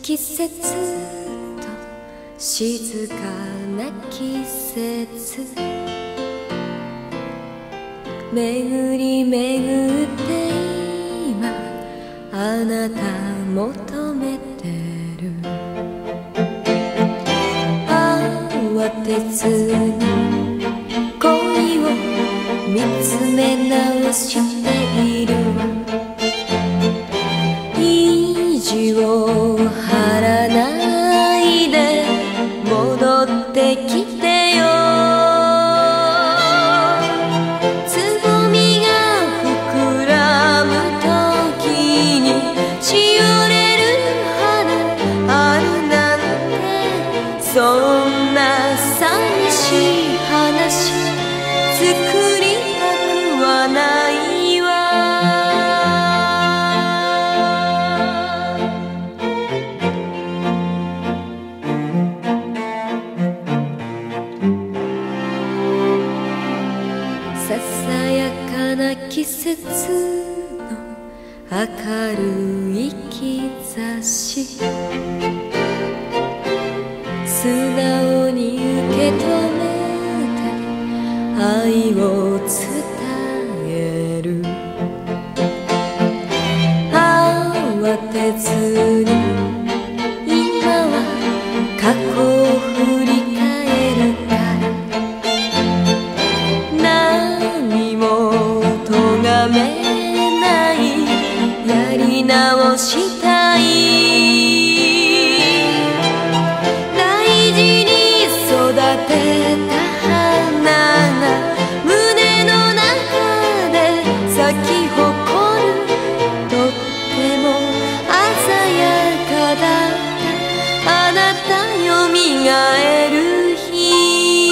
季節と静かな季節、巡り巡って今あなた求めてる。慌てずに恋を見つめ直しているわ。意地を張らないで戻ってきてよ。つぼみが膨らむ時にしおれる花あるなんて、そんな寂しい話作りたくはないわ。ささやかな季節の明るい兆し、素直に受け止めて愛を伝える。慌てずに今は過去を振り返るから、何も咎めない、やり直したい。大事に育てた花が胸の中で咲き誇る。とっても鮮やかだったあなたよみがえる日。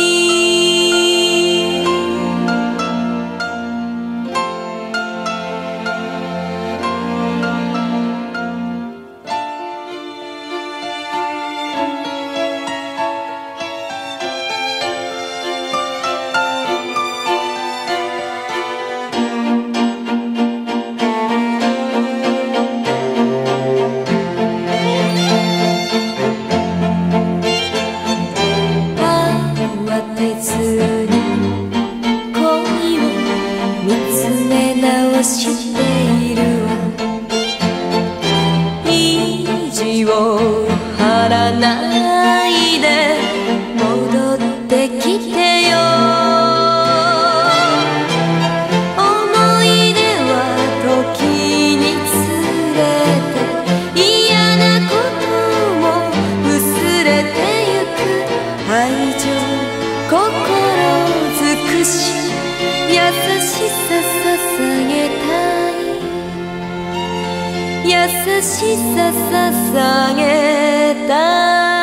しているわ。意地を張らないで戻ってきてよ。思い出は時につれて嫌なことも薄れてゆく。愛情心尽くし優しさ捧げたい。優しさ捧げたい。